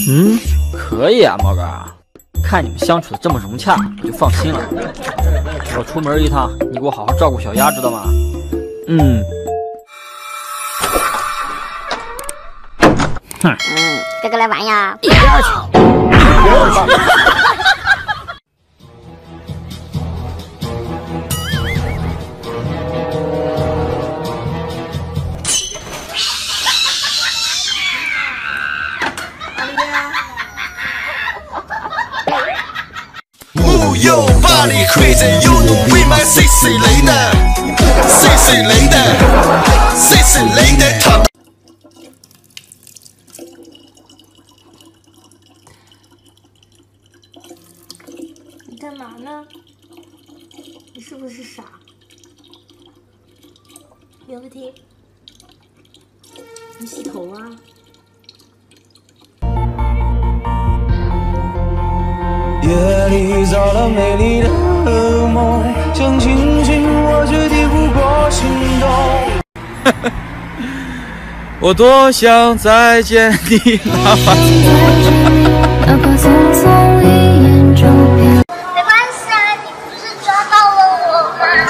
嗯，可以啊，猫哥，看你们相处的这么融洽，我就放心了。我出门一趟，你给我好好照顾小鸭，知道吗？嗯。哼。 哥哥来玩呀！ 一边去！一边去！ 木有巴黎会在有怒未满谁雷的，谁雷的，谁雷的他。 你干嘛呢？你是不是傻？有问题？你洗头啊？ 夜里造了美丽的梦，想亲亲我却抵不过心动。 我多想再见你，哪怕匆匆一眼就变。 没关系啊，你不是抓到了我吗？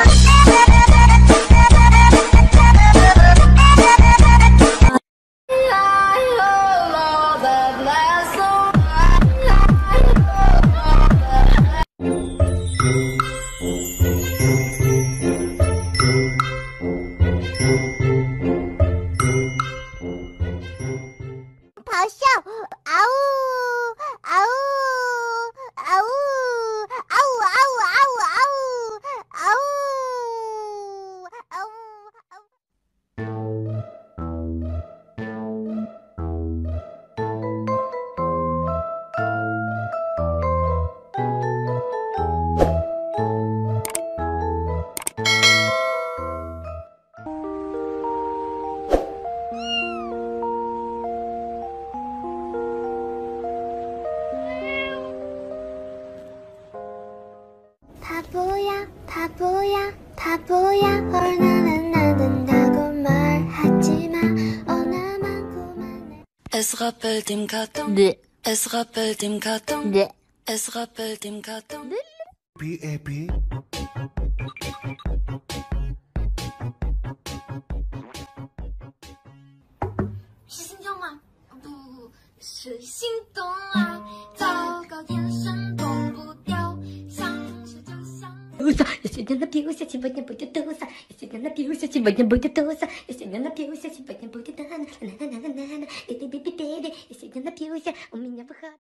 咆哮，嗷呜，嗷呜，嗷呜，嗷呜，嗷呜，嗷呜，嗷呜，嗷呜，嗷呜，嗷呜。他不要，他不要，他不要나는 나든다고 말하지마 나만큼만 Es rappelt im Karton, es rappelt im Karton, es rappelt im Karton. B.A.B. 是心跳吗？不是心动啊！糟糕，眼神躲不掉，想是就像。有些人的丢下去，不见不就丢下；有些人的丢下去，不见不就丢下；有些人的丢下去，不见不就丢下。有些人的丢下，我们也不喝。